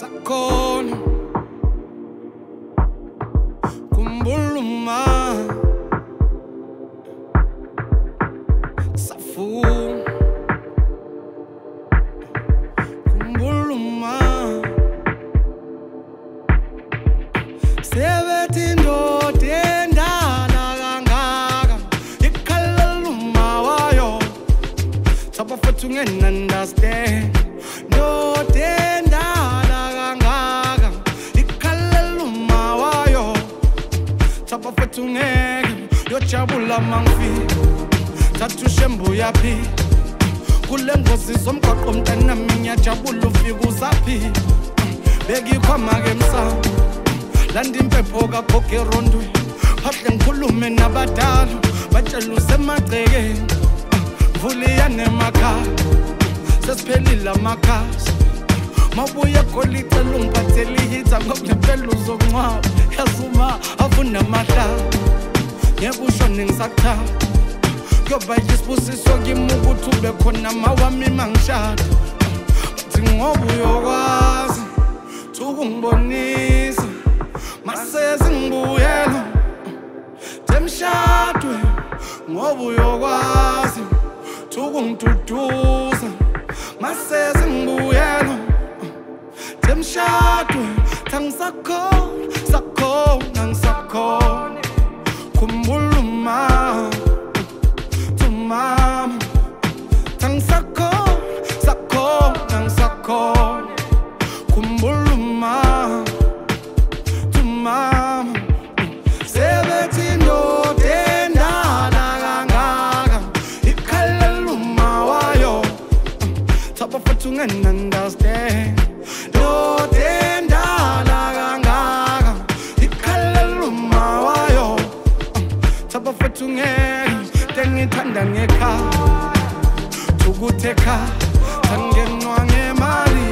Sakona kumbuluma safu kumbuluma sebetindo tendala kangaka ikhalaluma wayo tapa fethu ngena understand no tendala kangaka ikhalaluma wayo tapa fethu ngeke yojabula mangifika thathu shembu yaphi kule ngozi zomgwaqo mntana ngiyajabula ufika uzaphi bekikhoma ke msamo landa impepho kagogo erondweni phahle ngikhulume nabadala batshela usemagcekeni vuliyane emakhaya sesiphelile amakhasi mabuya kholicela ungiphathele ihitha ngokungempela uzongcwaba yazuma avuna amahlala ngeke ushone ngisakuthanda kuyoba yisibusiso kimi ukuthi ube khona mawami mangishada uthi ngoba uyokwazi ukungibonisa maseze ngibuyela temshadwe ngoba uyokwazi ukungiduduza maseze ngibuyela temshadwe tangisakhona ngisakhona kumbuluma tumama tangisakhona ngisakhona kumbuluma tumama sebetindo tendala kangaka ikhalaluma wayo tapa fethu ngena understand no tendala kangaka ikhalaluma wayo tapa fethu ngeke tengithanda ngekhaya ukutheka tangenwa ngemali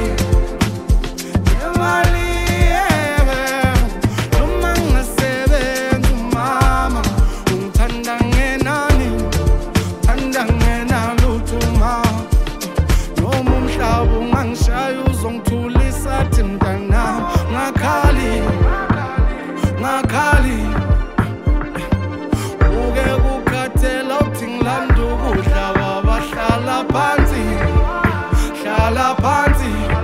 noma ngasebenza umama ungithanda ngenani thanda ngenalutho mama noma umhlaba ungangishaya uzongithulisa athi mntanami ngakhali uke kukhathela uthi ngilanda ukudla babahlala phansi